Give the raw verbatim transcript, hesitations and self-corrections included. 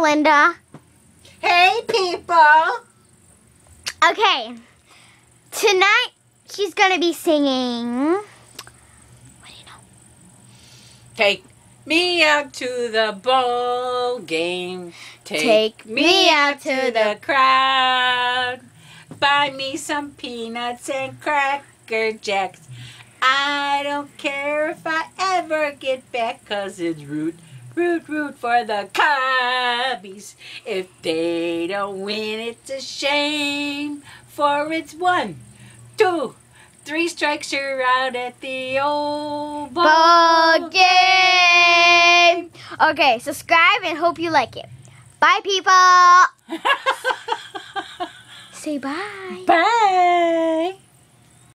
Melinda. Hey, people. Okay. Tonight, she's going to be singing... What do you know? Take me out to the ball game. Take, Take me, me out out to to the crowd. Buy me some peanuts and Cracker Jacks. I don't care if I ever get back, 'cause it's root, root, root for the Cubbies. If they don't win, it's a shame, for it's one, two, three strikes, you're out at the old ball, Ball game. Okay, subscribe and hope you like it. Bye, people. Say bye. Bye.